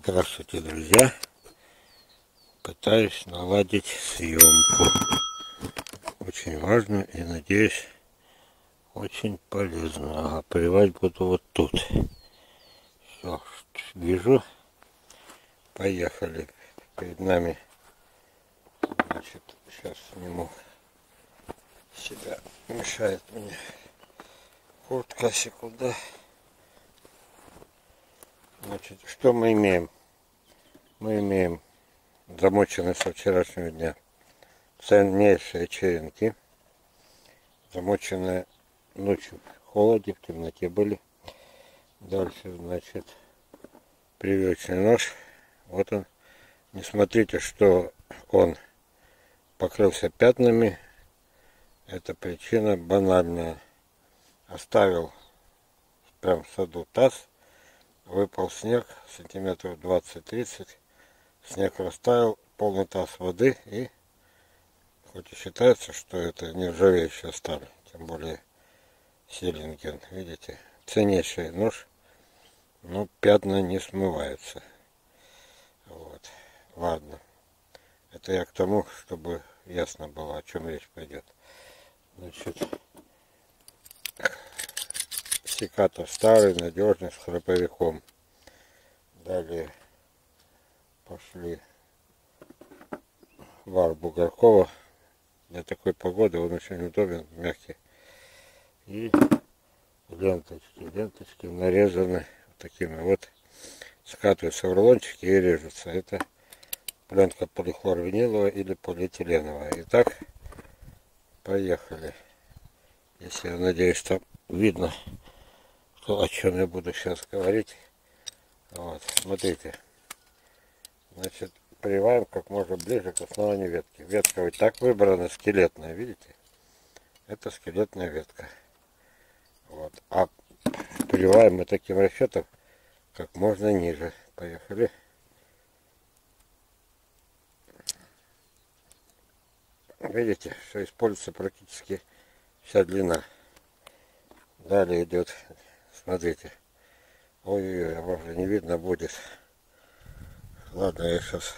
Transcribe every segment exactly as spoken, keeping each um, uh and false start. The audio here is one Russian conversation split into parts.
Здравствуйте, друзья! Пытаюсь наладить съемку. Очень важно и, надеюсь, очень полезно. Ага, поливать буду вот тут. Все, вижу. Поехали. Перед нами, значит, сейчас сниму себя. Мешает мне куртка, секунда. Значит, что мы имеем? Мы имеем замоченные со вчерашнего дня ценнейшие черенки, замоченные ночью в холоде, в темноте были. Дальше, значит, прививочный нож. Вот он. Не смотрите, что он покрылся пятнами. Это причина банальная. Оставил прям в саду таз. Выпал снег, сантиметров двадцать-тридцать. Снег растаял, полный таз воды, и хоть и считается, что это нержавеющая сталь, тем более Селлинген, видите, ценнейший нож, но пятна не смываются. Вот, ладно. Это я к тому, чтобы ясно было, о чем речь пойдет. Значит, секатор старый, надежный, с храповиком. Далее пошли вар Бугоркова. Для такой погоды он очень удобен, мягкий. И ленточки, ленточки нарезаны вот такими вот, скатываются в рулончики и режутся. Это пленка полихлорвиниловая или полиэтиленовая. Итак, поехали. Если, я надеюсь, там видно, о чем я буду сейчас говорить. Вот, смотрите. Значит, прививаем как можно ближе к основанию ветки. Ветка вот так выбрана, скелетная, видите? Это скелетная ветка. Вот. А прививаем мы таким расчетом как можно ниже. Поехали. Видите, что используется практически вся длина. Далее идет, смотрите. Ой-ой-ой, может, не видно будет. Ладно, я сейчас...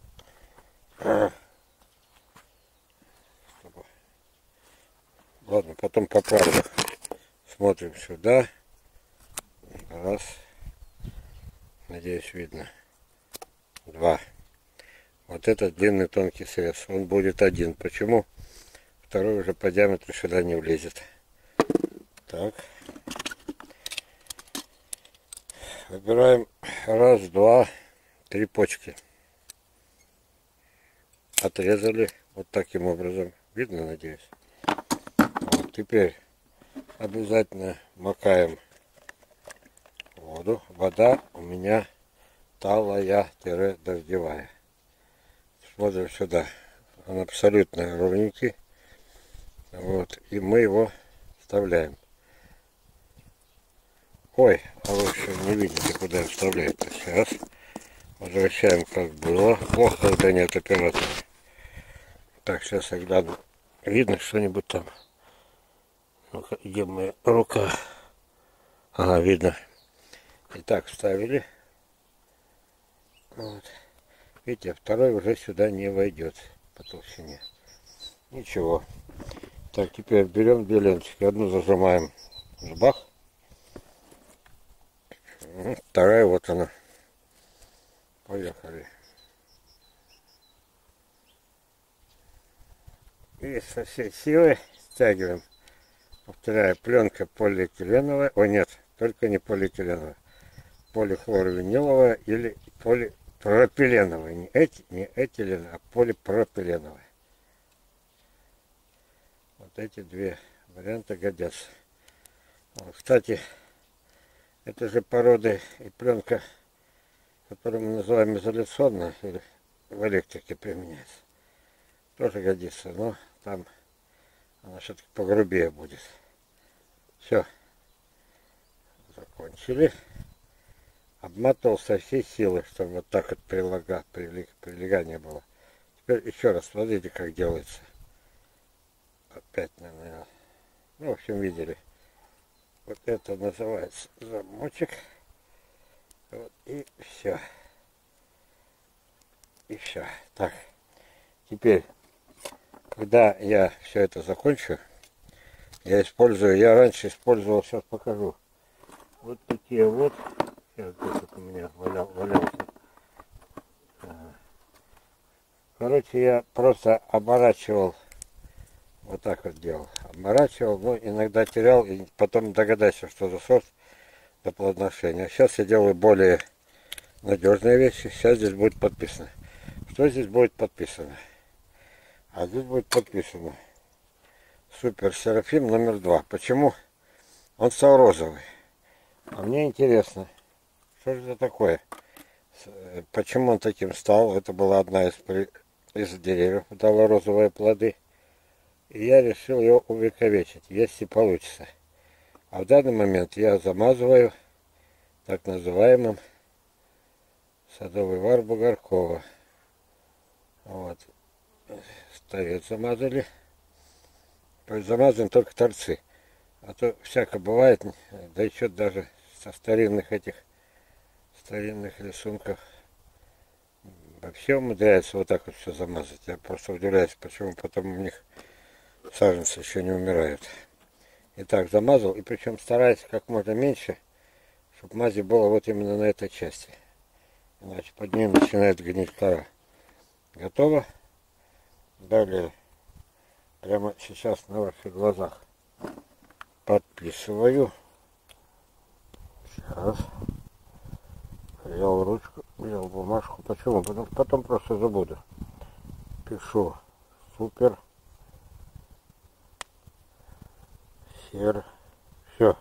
Ладно, потом поправлю. Смотрим сюда. Раз. Надеюсь, видно. Два. Вот этот длинный тонкий срез. Он будет один. Почему? Второй уже по диаметру сюда не влезет. Так. Выбираем раз, два, три почки. Отрезали вот таким образом. Видно, надеюсь? Вот, теперь обязательно макаем воду. Вода у меня талая-дождевая. Смотрим сюда. Он абсолютно ровненький. Вот. И мы его вставляем. Ой, а вы еще не видите, куда я вставляю. Сейчас возвращаем, как было. Плохо, когда нет оператора. Так, сейчас я гляну. Видно что-нибудь там? Ну-ка, где моя рука? Ага, видно. Итак, вставили. Вот. Видите, второй уже сюда не войдет по толщине. Ничего. Так, теперь берем две ленточки. Одну зажимаем в зубах. Вторая вот она. Поехали. И со всей силы стягиваем. Повторяю, пленка полиэтиленовая. Ой, нет, только не полиэтиленовая. Полихлорвиниловая или полипропиленовая. Не эти, не этилен, а полипропиленовая. Вот эти две варианта годятся. Вот, кстати, это же породы и пленка, которую мы называем изоляционная, или в электрике применяется. Тоже годится, но там она все-таки погрубее будет. Все. Закончили. Обматывал со всей силы, чтобы вот так вот прилага, прилег, прилегание было. Теперь еще раз, смотрите, как делается. Опять, наверное, ну, в общем, видели. Вот это называется замочек. Вот, и все. И все. Так, теперь, когда я все это закончу, я использую, я раньше использовал, сейчас покажу, вот такие вот, сейчас где-то у меня валял, валялся. Короче, я просто оборачивал, вот так вот делал, оборачивал, ну, иногда терял, и потом догадайся, что за сорт до плодоношения. Сейчас я делаю более надежные вещи, сейчас здесь будет подписано. Что здесь будет подписано? А здесь будет подписано Супер Серафим номер два. Почему? Он стал розовый. А мне интересно, что же это такое? Почему он таким стал? Это была одна из, из деревьев, дала розовые плоды. И я решил его увековечить, если получится. А в данный момент я замазываю так называемым садовый вар Бугоркова. Вот. Ставят замазали. То есть замазаны только торцы. А то всяко бывает, да еще даже со старинных этих старинных рисунков вообще умудряется вот так вот все замазать. Я просто удивляюсь, почему потом у них саженцы еще не умирают. Итак, замазал, и причем стараюсь как можно меньше, чтобы мази было вот именно на этой части. Иначе под ней начинает гнить кора. Готово. Далее, прямо сейчас на ваших глазах подписываю. Сейчас. Взял ручку, взял бумажку. Почему? Потому что потом просто забуду. Пишу Супер Сер. Все.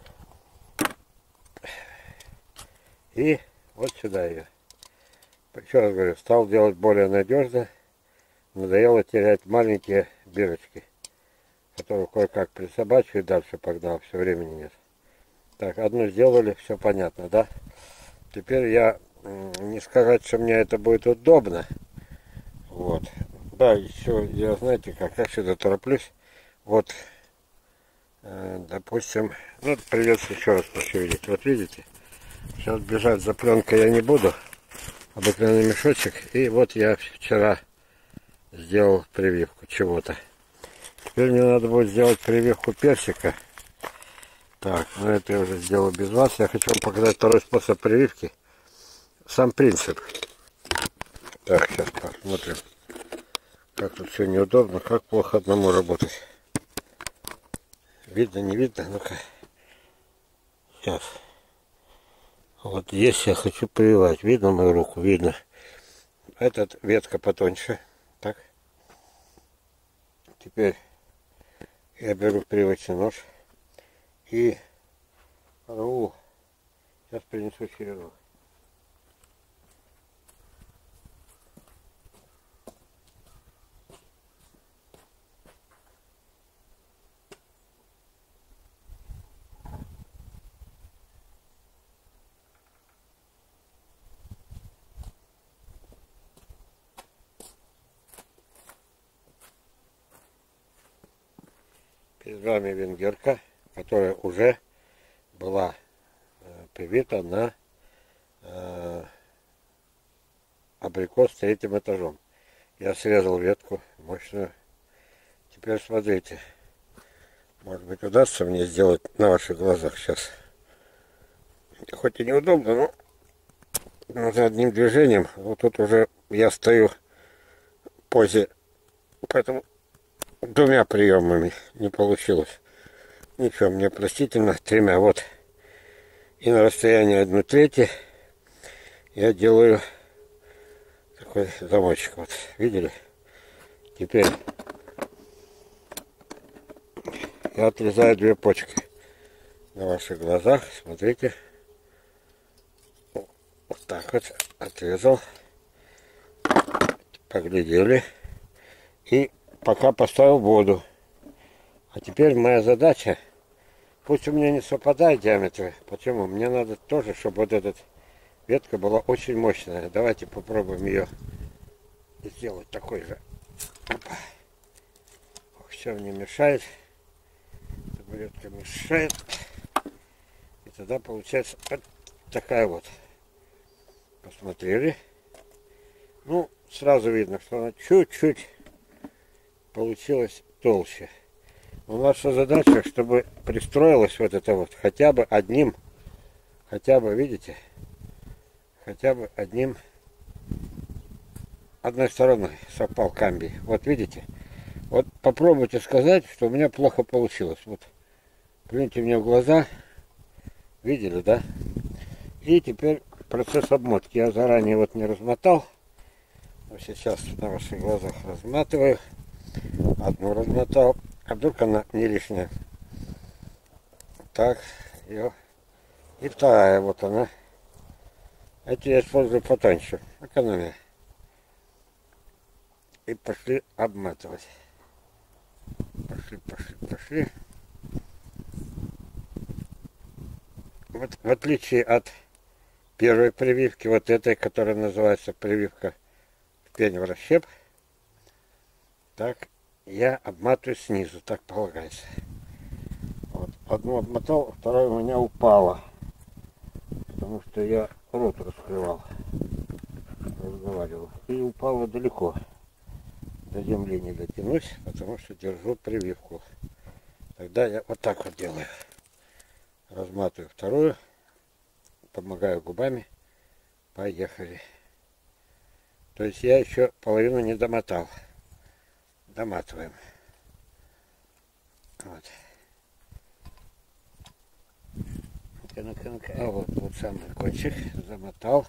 И вот сюда ее. Еще раз говорю, стал делать более надежно. Надоело терять маленькие бирочки, которые кое-как присобачиваю, дальше погнал, все времени нет. Так, одну сделали, все понятно, да? Теперь я, не сказать, что мне это будет удобно. Вот. Да, еще я, знаете как, я сюда тороплюсь. Вот, э, допустим, ну, придется еще раз пошевелить. Вот видите, сейчас бежать за пленкой я не буду. Обыкновенный мешочек. И вот я вчера сделал прививку чего-то. Теперь мне надо будет сделать прививку персика. Так, ну это я уже сделал без вас. Я хочу вам показать второй способ прививки. Сам принцип. Так, сейчас посмотрим. Как тут все неудобно, как плохо одному работать. Видно, не видно? Ну-ка. Сейчас. Вот здесь я хочу прививать. Видно мою руку? Видно. Этот ветка потоньше. Так. Теперь я беру прививочный нож и рву. Сейчас принесу черенок. Перед вами венгерка, которая уже была э, привита на э, абрикос третьим этажом. Я срезал ветку мощную. Теперь смотрите, может быть удастся мне сделать на ваших глазах сейчас. Хоть и неудобно, но, но за одним движением. Вот тут уже я стою в позе, поэтому двумя приемами не получилось. Ничего, мне простительно, тремя. Вот. И на расстоянии одну треть я делаю такой замочек. Вот, видели? Теперь я отрезаю две почки на ваших глазах. Смотрите. Вот так вот отрезал. Поглядели. И пока поставил воду. А теперь моя задача, пусть у меня не совпадает диаметры. Почему? Мне надо тоже, чтобы вот эта ветка была очень мощная. Давайте попробуем ее сделать такой же. Все мне мешает. Табуретка мешает. И тогда получается вот такая вот. Посмотрели. Ну, сразу видно, что она чуть-чуть получилась толще. Но наша задача, чтобы пристроилась вот это вот хотя бы одним, хотя бы, видите, хотя бы одним, одной стороной совпал камбий. Вот видите, вот попробуйте сказать, что у меня плохо получилось. Вот, гляньте мне в глаза, видели, да? И теперь процесс обмотки. Я заранее вот не размотал. Но сейчас на ваших глазах разматываю. Одну размотал. А вдруг она не лишняя. Так, ее. И вторая вот она. Эти я использую потоньше. Экономия. И пошли обматывать. Пошли, пошли, пошли. Вот в отличие от первой прививки, вот этой, которая называется прививка в пень в расщеп, так я обматываю снизу, так полагается. Вот. Одну обмотал, вторая у меня упала, потому что я рот раскрывал, разговаривал, и упала далеко. До земли не дотянусь, потому что держу прививку. Тогда я вот так вот делаю. Разматываю вторую, помогаю губами. Поехали. То есть я еще половину не домотал. Доматываем. Вот. Ну-ка, ну-ка. А вот, вот самый кончик замотал.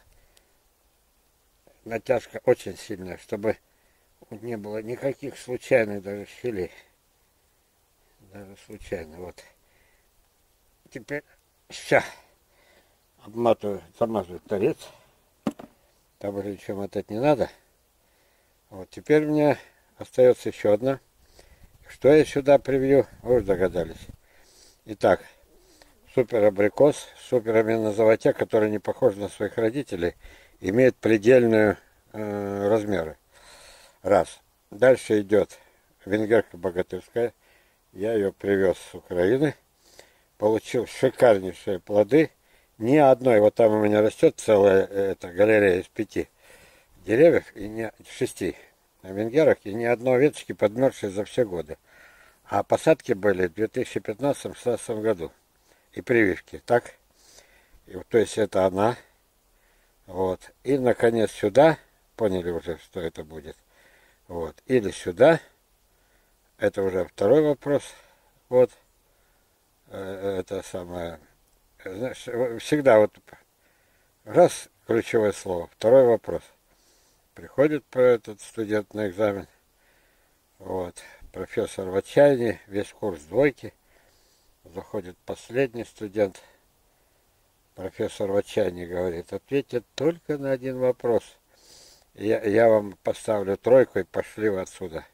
Натяжка очень сильная, чтобы не было никаких случайных даже щелей. Даже случайно. Вот. Теперь сейчас обматываю, замазываю торец. Там уже ничего мотать не надо. Вот теперь у меня остается еще одна. Что я сюда привью, вы уже догадались. Итак, супер абрикос, супер аминозолотя, который не похож на своих родителей, имеет предельные э, размеры. Раз. Дальше идет венгерка богатырская. Я ее привез с Украины. Получил шикарнейшие плоды. Ни одной, вот там у меня растет целая эта галерея из пяти деревьев, и не шести на венгерах, и ни одной веточки подмерзшей за все годы. А посадки были в две тысячи пятнадцатом — шестнадцатом году. И прививки, так? И, то есть это она. Вот. И, наконец, сюда. Поняли уже, что это будет. Вот. Или сюда. Это уже второй вопрос. Вот. Это самое. Знаешь, всегда вот раз ключевое слово. Второй вопрос. Приходит этот студент на экзамен. Вот. Профессор в отчаянии. Весь курс двойки. Заходит последний студент. Профессор в отчаянии говорит: ответьте только на один вопрос. Я, я вам поставлю тройку и пошли вы отсюда.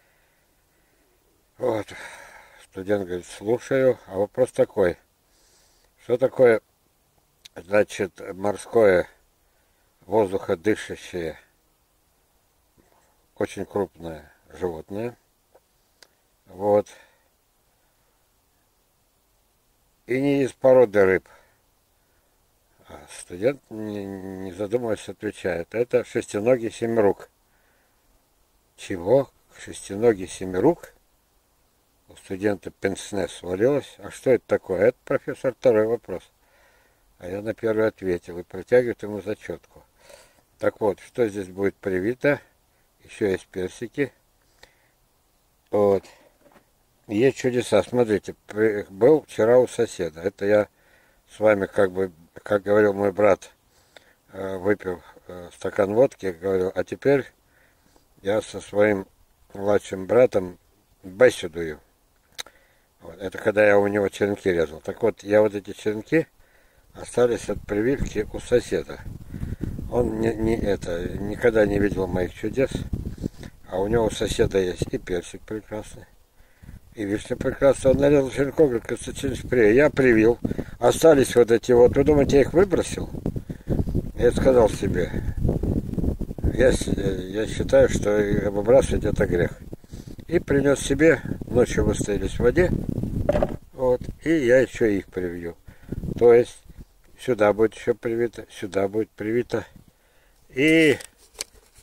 Вот. Студент говорит: слушаю. А вопрос такой. Что такое, значит, морское воздуходышащее, очень крупное животное? Вот. И не из породы рыб. А студент, не, не задумываясь, отвечает: это шестиногий семирук. Чего? Шестиногий семирук? У студента пенсне свалилось. А что это такое? Это, профессор, второй вопрос. А я на первый ответил и протягивает ему зачетку. Так вот, что здесь будет привито? Еще есть персики. Вот. Есть чудеса. Смотрите, был вчера у соседа. Это я с вами, как бы, как говорил мой брат, выпил стакан водки, говорил, а теперь я со своим младшим братом беседую. Вот. Это когда я у него черенки резал. Так вот, я вот эти черенки остались от прививки у соседа. Он не, не, это, никогда не видел моих чудес. А у него у соседа есть и персик прекрасный, и вишня прекрасная. Он нарезал черенков, говорит: Константин Шпрей, я привил. Остались вот эти вот. Вы думаете, я их выбросил? Я сказал себе, я, я считаю, что выбрасывать это грех. И принес себе, ночью выстоялись в воде, вот, и я еще их привью. То есть сюда будет еще привито, сюда будет привито. И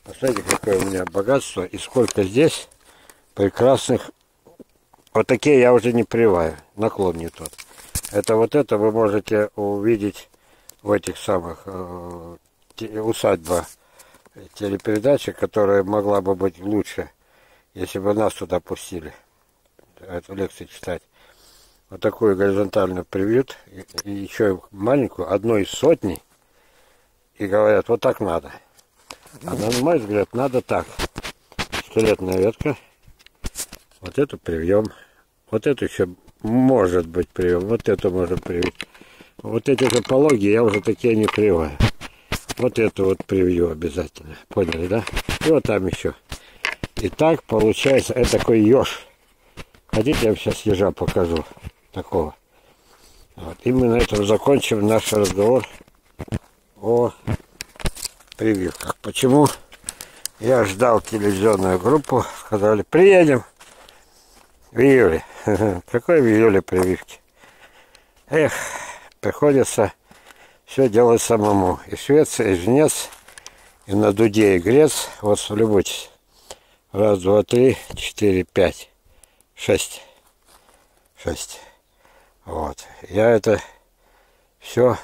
Посмотрите, какое у меня богатство и сколько здесь прекрасных. Вот такие я уже не прививаю, наклон не тот. Это вот это вы можете увидеть в этих самых э, усадьба телепередачи, которая могла бы быть лучше, если бы нас туда пустили эту лекцию читать. Вот такую горизонтальную привьют, и, и еще маленькую, одной из сотни, и говорят, вот так надо. А на мой взгляд, надо так. Скелетная ветка. Вот эту привьем. Вот эту еще может быть привьем. Вот эту можно привить. Вот эти же пологи я уже такие не прививаю. Вот эту вот привью обязательно. Поняли, да? И вот там еще. И так получается, это такой еж. Хотите, я вам сейчас ежа покажу. Такого. Вот. И мы на этом закончим наш разговор о прививках. Почему я ждал телевизионную группу, сказали, приедем в июле. Какой в июле прививки? Эх, приходится все делать самому. И Швеция, и жнец, и на дуде, и грец. Вот любуйтесь. Раз, два, три, четыре, пять, шесть. Шесть. Вот. Я это все...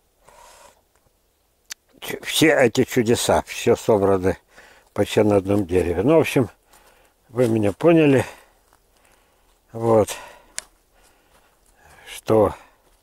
Все эти чудеса, все собраны почти на одном дереве. Ну, в общем, вы меня поняли. Вот. Что...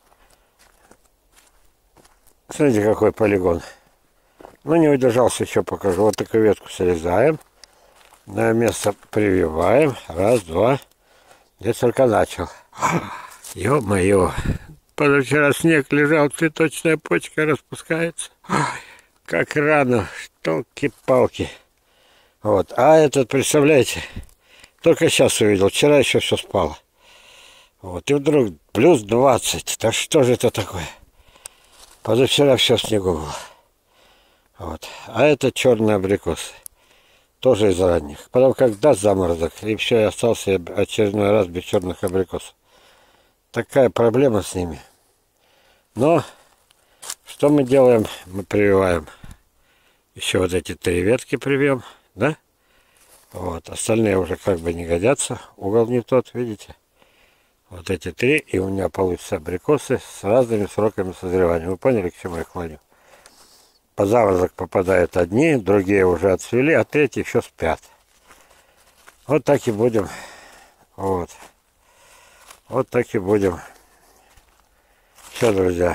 Смотрите, какой полигон. Ну, не удержался, еще покажу. Вот такую ветку срезаем. На место прививаем. Раз, два. Я только начал. Ё-моё. Позавчера снег лежал, цветочная почка распускается. Как рано, толки-палки. Вот. А этот, представляете, только сейчас увидел. Вчера еще все спало. Вот. И вдруг плюс двадцать. Да что же это такое? Позавчера все в снегу было. Вот. А это черный абрикос. Тоже из ранних. Потом как даст заморозок, и все, я остался очередной раз без черных абрикосов. Такая проблема с ними. Но что мы делаем? Мы прививаем. Еще вот эти три ветки привьем, да? Вот. Остальные уже как бы не годятся. Угол не тот, видите? Вот эти три, и у меня получатся абрикосы с разными сроками созревания. Вы поняли, к чему я клоню? По заморозок попадают одни, другие уже отцвели, а третьи еще спят. Вот так и будем. Вот. Вот так и будем. Все, друзья.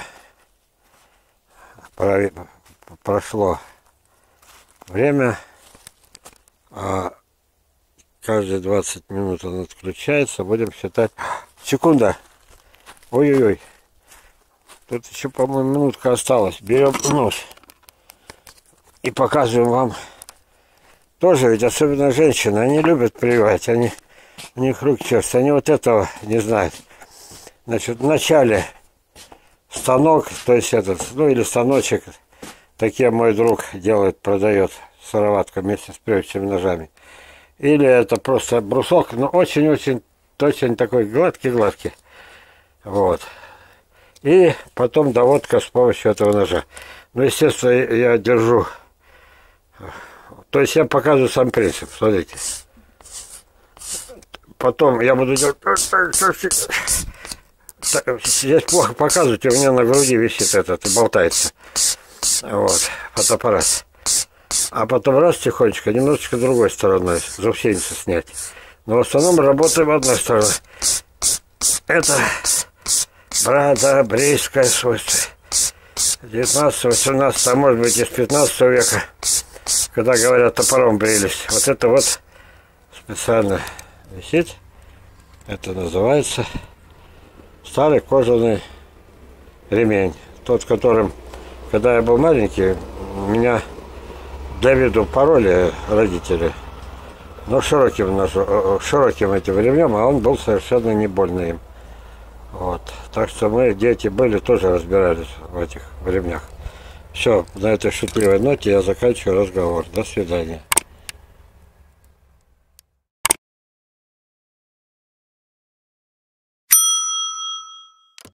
Прошло время. А каждые двадцать минут он отключается. Будем считать. Секунда. Ой-ой-ой. Тут еще, по-моему, минутка осталась. Берем нож. И показываем вам. Тоже ведь, особенно женщины, они любят прививать. Они, у них руки чешутся. Они вот этого не знают. Значит, в начале станок, то есть этот, ну или станочек, такие мой друг делает, продает сыроватку вместе с прививочными ножами. Или это просто брусок, но очень-очень, очень такой гладкий-гладкий. Вот. И потом доводка с помощью этого ножа. Ну, естественно, я держу. То есть я показываю сам принцип, смотрите. Потом я буду делать... Здесь плохо показывать, у меня на груди висит этот и болтается. Вот, фотоаппарат. А потом раз тихонечко, немножечко другой стороной, заусеницу снять. Но в основном работаем одной стороной. Это брадобрейское свойство. девятнадцатого-восемнадцатого, а может быть из пятнадцатого века, когда говорят, топором брились. Вот это вот специально висит. Это называется старый кожаный ремень. Тот, в котором, когда я был маленький, меня для виду пороли родители. Но широким, широким этим ремнем, а он был совершенно не больно им. Вот. Так что мы, дети были, тоже разбирались в этих ремнях. Все, на этой шутливой ноте я заканчиваю разговор. До свидания.